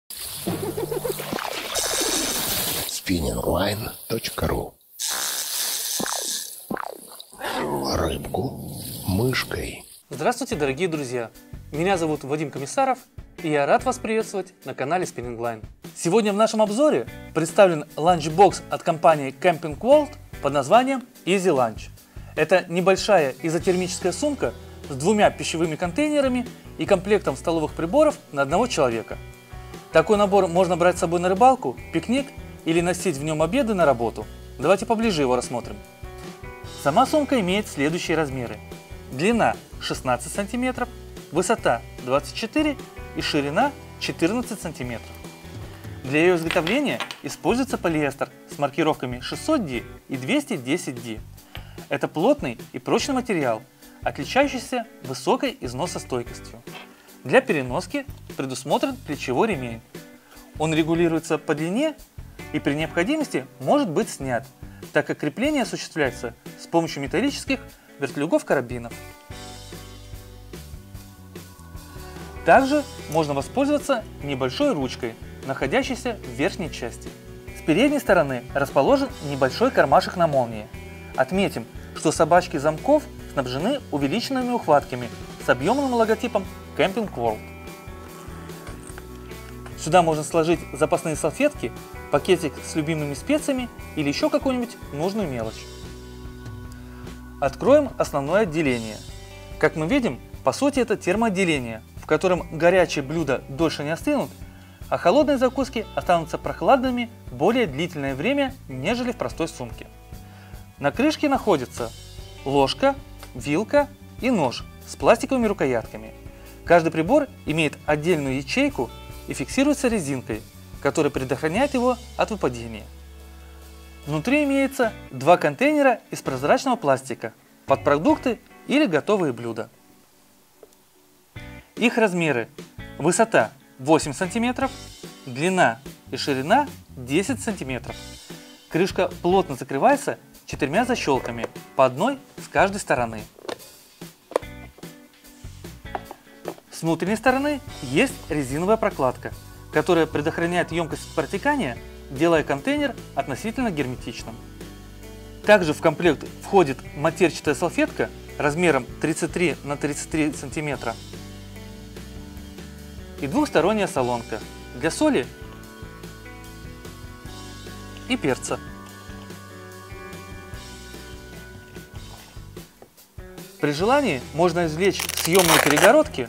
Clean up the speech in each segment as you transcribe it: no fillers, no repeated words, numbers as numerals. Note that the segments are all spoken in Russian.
spinningline.ru. Рыбку мышкой. Здравствуйте, дорогие друзья! Меня зовут Вадим Комиссаров, и я рад вас приветствовать на канале Spinning Line. Сегодня в нашем обзоре представлен ланчбокс от компании Camping World под названием Easy Lunch. Это небольшая изотермическая сумка с двумя пищевыми контейнерами и комплектом столовых приборов на одного человека. Такой набор можно брать с собой на рыбалку, пикник или носить в нем обеды на работу. Давайте поближе его рассмотрим. Сама сумка имеет следующие размеры. Длина 16 см, высота 24 и ширина 14 см. Для ее изготовления используется полиэстер с маркировками 600D и 210D. Это плотный и прочный материал, отличающийся высокой износостойкостью. Для переноски предусмотрен плечевой ремень. Он регулируется по длине и при необходимости может быть снят, так как крепление осуществляется с помощью металлических вертлюгов-карабинов. Также можно воспользоваться небольшой ручкой, находящейся в верхней части. С передней стороны расположен небольшой кармашек на молнии. Отметим, что собачки замков снабжены увеличенными ухватками с объемным логотипом Camping World. Сюда можно сложить запасные салфетки, пакетик с любимыми специями или еще какую-нибудь нужную мелочь. Откроем основное отделение. Как мы видим, по сути это термоотделение, в котором горячие блюда дольше не остынут, а холодные закуски останутся прохладными более длительное время, нежели в простой сумке. На крышке находятся ложка, вилка и нож с пластиковыми рукоятками. Каждый прибор имеет отдельную ячейку и фиксируется резинкой, которая предохраняет его от выпадения. Внутри имеется два контейнера из прозрачного пластика под продукты или готовые блюда. Их размеры: высота 8 см, длина и ширина 10 см. Крышка плотно закрывается 4 защелками, по одной с каждой стороны. С внутренней стороны есть резиновая прокладка, которая предохраняет емкость от протекания, делая контейнер относительно герметичным. Также в комплект входит матерчатая салфетка размером 33 на 33 см и двухсторонняя солонка для соли и перца. При желании можно извлечь съемные перегородки,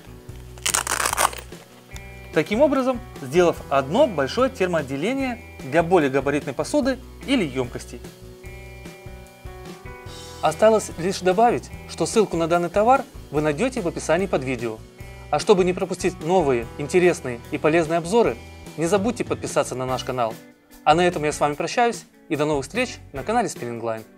таким образом сделав одно большое термоотделение для более габаритной посуды или емкостей. Осталось лишь добавить, что ссылку на данный товар вы найдете в описании под видео. А чтобы не пропустить новые, интересные и полезные обзоры, не забудьте подписаться на наш канал. А на этом я с вами прощаюсь и до новых встреч на канале Spinning Line.